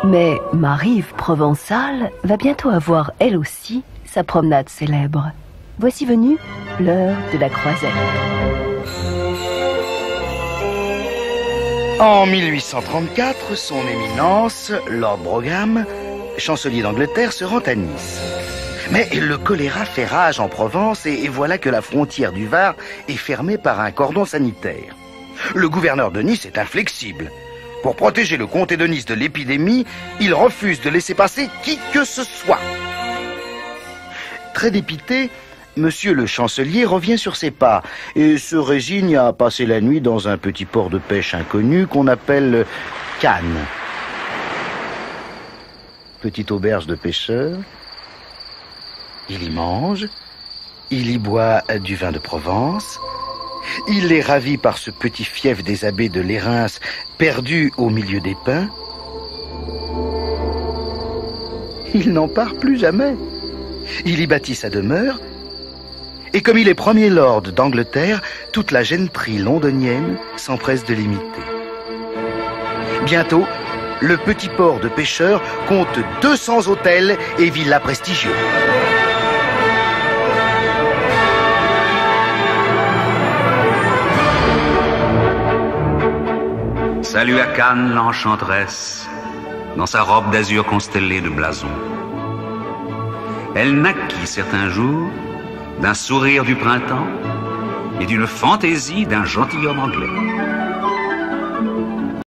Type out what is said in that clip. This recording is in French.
Mais Marie-Yves Provençal va bientôt avoir, elle aussi, sa promenade célèbre. Voici venue l'heure de la croisette. En 1834, son éminence, Lord Brougham, chancelier d'Angleterre, se rend à Nice. Mais le choléra fait rage en Provence et voilà que la frontière du Var est fermée par un cordon sanitaire. Le gouverneur de Nice est inflexible. Pour protéger le comté de Nice de l'épidémie, il refuse de laisser passer qui que ce soit. Très dépité, Monsieur le chancelier revient sur ses pas et se résigne à passer la nuit dans un petit port de pêche inconnu qu'on appelle Cannes. Petite auberge de pêcheurs. Il y mange, il y boit du vin de Provence. Il est ravi par ce petit fief des abbés de Lérins perdu au milieu des pins. Il n'en part plus jamais. Il y bâtit sa demeure. Et comme il est premier lord d'Angleterre, toute la genterie londonienne s'empresse de l'imiter. Bientôt, le petit port de pêcheurs compte 200 hôtels et villas prestigieux. Salut à Cannes l'enchanteresse, dans sa robe d'azur constellée de blasons. Elle naquit certains jours d'un sourire du printemps et d'une fantaisie d'un gentilhomme anglais.